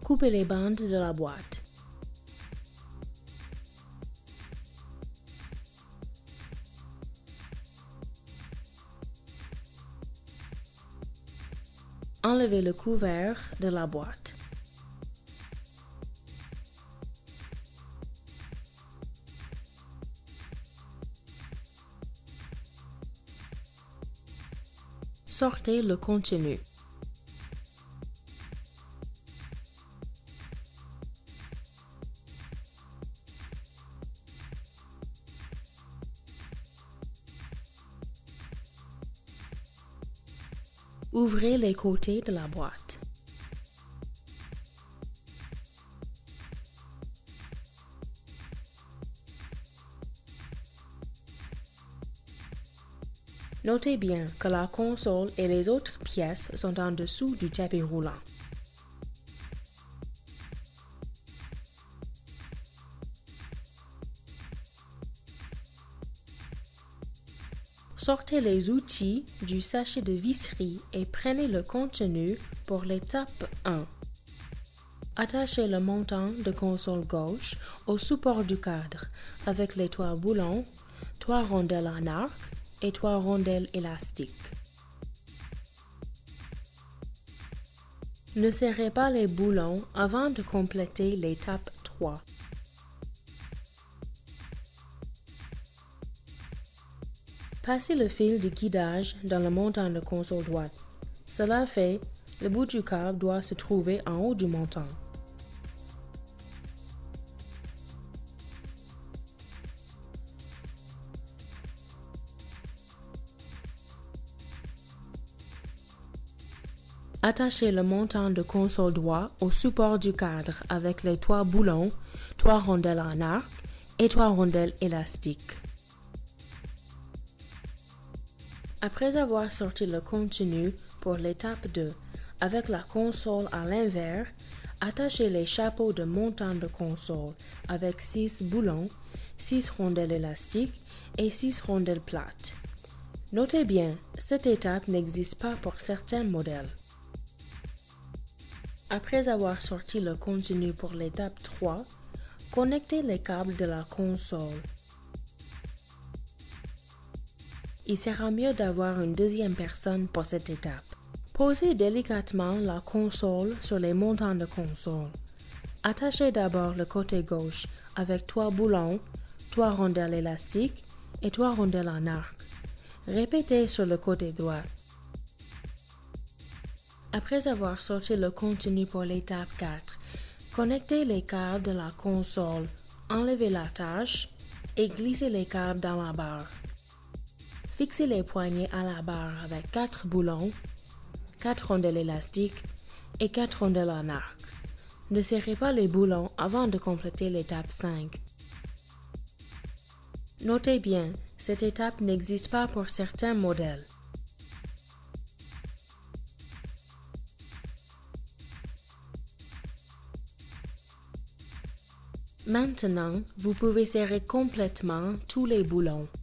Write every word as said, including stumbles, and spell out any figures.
Coupez les bandes de la boîte. Enlevez le couvert de la boîte. Sortez le contenu. Ouvrez les côtés de la boîte. Notez bien que la console et les autres pièces sont en dessous du tapis roulant. Sortez les outils du sachet de visserie et prenez le contenu pour l'étape un. Attachez le montant de console gauche au support du cadre avec les trois boulons, trois rondelles en arc et trois rondelles élastiques. Ne serrez pas les boulons avant de compléter l'étape trois. Passez le fil de guidage dans le montant de console droite. Cela fait, le bout du câble doit se trouver en haut du montant. Attachez le montant de console droit au support du cadre avec les trois boulons, trois rondelles en arc et trois rondelles élastiques. Après avoir sorti le contenu pour l'étape deux avec la console à l'envers, attachez les chapeaux de montant de console avec six boulons, six rondelles élastiques et six rondelles plates. Notez bien, cette étape n'existe pas pour certains modèles. Après avoir sorti le contenu pour l'étape trois, connectez les câbles de la console. Il sera mieux d'avoir une deuxième personne pour cette étape. Posez délicatement la console sur les montants de console. Attachez d'abord le côté gauche avec trois boulons, trois rondelles élastiques et trois rondelles en arc. Répétez sur le côté droit. Après avoir sorti le contenu pour l'étape quatre, connectez les câbles de la console, enlevez l'attache et glissez les câbles dans la barre. Fixez les poignées à la barre avec quatre boulons, quatre rondelles élastiques et quatre rondelles en arc. Ne serrez pas les boulons avant de compléter l'étape cinq. Notez bien, cette étape n'existe pas pour certains modèles. Maintenant, vous pouvez serrer complètement tous les boulons.